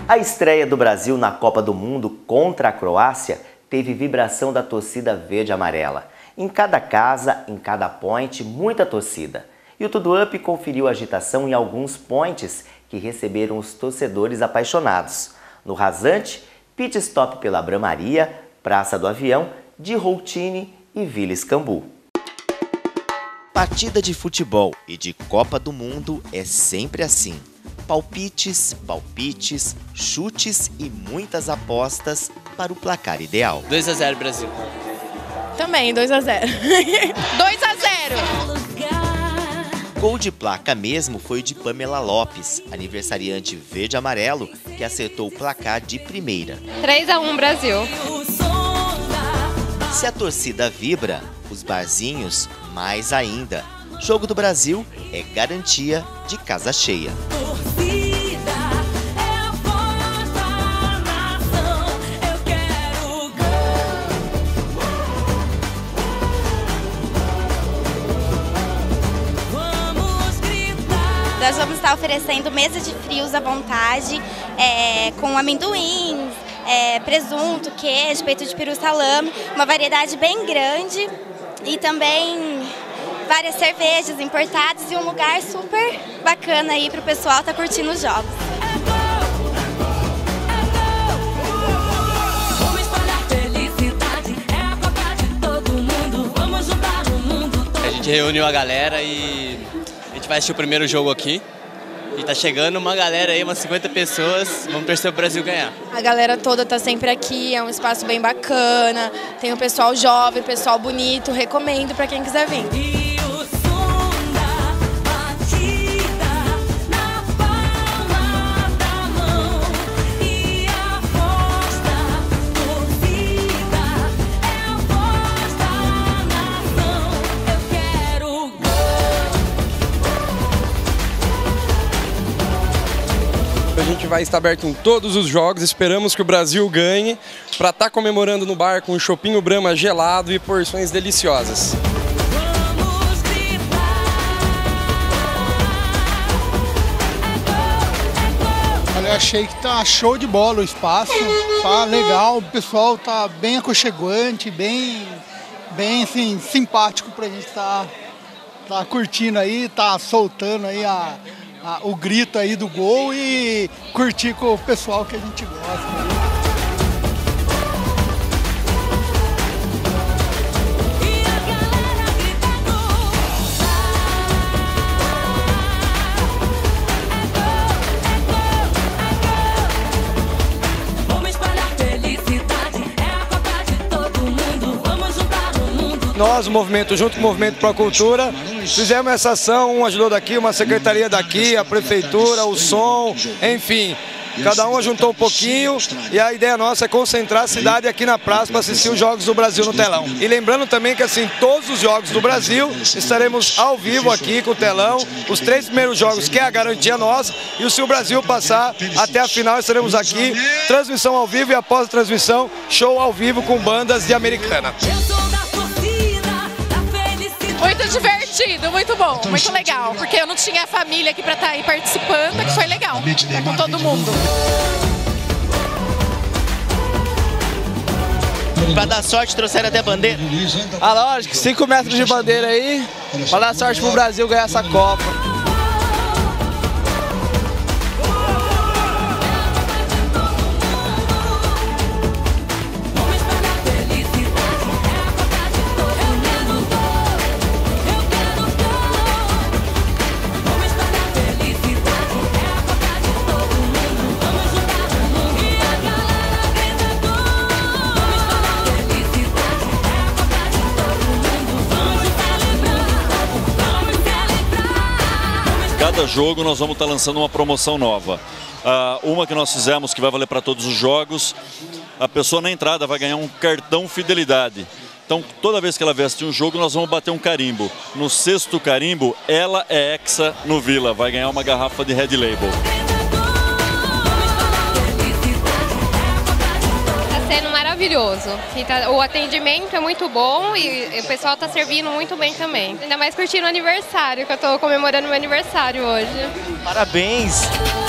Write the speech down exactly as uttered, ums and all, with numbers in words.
A estreia do Brasil na Copa do Mundo contra a Croácia teve vibração da torcida verde e amarela. Em cada casa, em cada point, muita torcida. E o Tudo Up conferiu a agitação em alguns points que receberam os torcedores apaixonados. No rasante, pit stop pela Bramaria, Praça do Avião, de Routine e Vila Escambu. Partida de futebol e de Copa do Mundo é sempre assim. Palpites, palpites, chutes e muitas apostas para o placar ideal. dois a zero Brasil. Também, dois a zero. dois a zero! Gol de placa mesmo foi o de Pamela Lopes, aniversariante verde e amarelo, que acertou o placar de primeira. três a um Brasil. Se a torcida vibra, os barzinhos mais ainda. Jogo do Brasil é garantia de casa cheia. Nós vamos estar oferecendo mesa de frios à vontade, é, com amendoins, é, presunto, queijo, peito de peru, salame, uma variedade bem grande e também várias cervejas importadas e um lugar super bacana aí para o pessoal estar curtindo os jogos. A gente reuniu a galera e a gente vai assistir o primeiro jogo aqui. E tá chegando uma galera aí, umas cinquenta pessoas, vamos torcer pro Brasil ganhar. A galera toda tá sempre aqui, é um espaço bem bacana, tem o pessoal jovem, pessoal bonito, recomendo para quem quiser vir. A gente vai estar aberto em todos os jogos, esperamos que o Brasil ganhe, para estar comemorando no bar com um chopinho Brahma gelado e porções deliciosas. Eu achei que tá show de bola o espaço, tá legal, o pessoal tá bem aconchegante, bem, bem assim, simpático pra gente tá, tá curtindo aí, tá soltando aí a... Ah, o grito aí do gol e curtir com o pessoal que a gente gosta. Nós, o movimento, junto com o Movimento Pro Cultura, fizemos essa ação, um ajudou daqui, uma secretaria daqui, a prefeitura, o som, enfim. Cada um ajuntou um pouquinho e a ideia nossa é concentrar a cidade aqui na praça para assistir os Jogos do Brasil no telão. E lembrando também que assim, todos os Jogos do Brasil estaremos ao vivo aqui com o telão, os três primeiros jogos que é a garantia nossa, e se o Brasil passar até a final estaremos aqui, transmissão ao vivo e após a transmissão, show ao vivo com bandas de Americana. Muito divertido, muito bom, muito legal, porque eu não tinha família aqui para estar aí participando, que foi legal, tá com todo mundo. Pra dar sorte, trouxeram até bandeira? Ah, lógico, cinco metros de bandeira aí, pra dar sorte pro Brasil ganhar essa Copa. Cada jogo nós vamos estar lançando uma promoção nova. Uh, uma que nós fizemos que vai valer para todos os jogos, a pessoa na entrada vai ganhar um cartão fidelidade. Então toda vez que ela vai assistir um jogo nós vamos bater um carimbo. No sexto carimbo, ela é hexa no Vila, vai ganhar uma garrafa de Red Label. Sendo maravilhoso. O atendimento é muito bom e o pessoal está servindo muito bem também. Ainda mais curtindo o aniversário, que eu estou comemorando meu aniversário hoje. Parabéns!